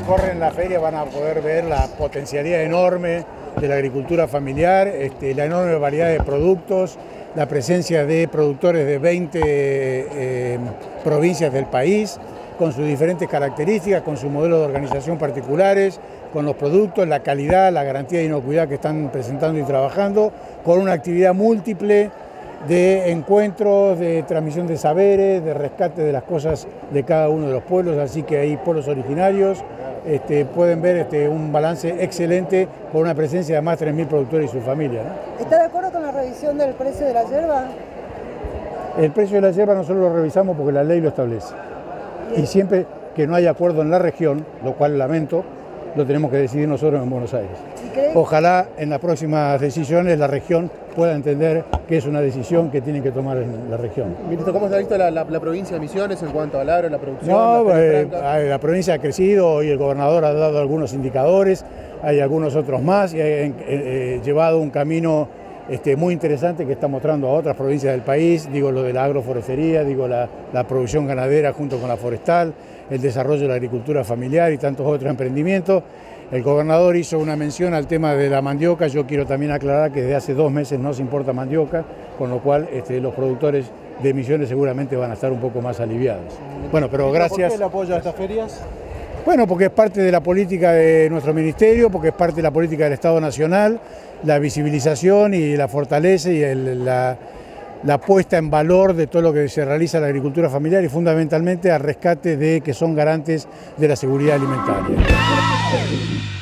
recorren la feria van a poder ver la potencialidad enorme de la agricultura familiar, la enorme variedad de productos, la presencia de productores de 20 provincias del país, con sus diferentes características, con su modelo de organización particulares, con los productos, la calidad, la garantía de inocuidad que están presentando y trabajando, con una actividad múltiple de encuentros, de transmisión de saberes, de rescate de las cosas de cada uno de los pueblos, así que hay pueblos originarios, pueden ver un balance excelente con una presencia de más de 3.000 productores y sus familias, ¿no? ¿Está de acuerdo con la revisión del precio de la yerba? El precio de la yerba nosotros lo revisamos porque la ley lo establece. Y siempre que no haya acuerdo en la región, lo cual lamento, lo tenemos que decidir nosotros en Buenos Aires. Ojalá en las próximas decisiones la región pueda entender que es una decisión que tiene que tomar en la región. Ministro, ¿cómo se ha visto la provincia de Misiones en cuanto al agro, la producción? No, la provincia ha crecido y el gobernador ha dado algunos indicadores, hay algunos otros más y ha llevado un camino muy interesante que está mostrando a otras provincias del país, digo lo de la agroforestería, digo la producción ganadera junto con la forestal, el desarrollo de la agricultura familiar y tantos otros emprendimientos. El gobernador hizo una mención al tema de la mandioca, yo quiero también aclarar que desde hace 2 meses no se importa mandioca, con lo cual los productores de Misiones seguramente van a estar un poco más aliviados. Bueno, pero gracias. ¿Por qué el apoyo a estas ferias? Bueno, porque es parte de la política de nuestro ministerio, porque es parte de la política del Estado Nacional, la visibilización y la fortaleza y la puesta en valor de todo lo que se realiza en la agricultura familiar y fundamentalmente al rescate de que son garantes de la seguridad alimentaria.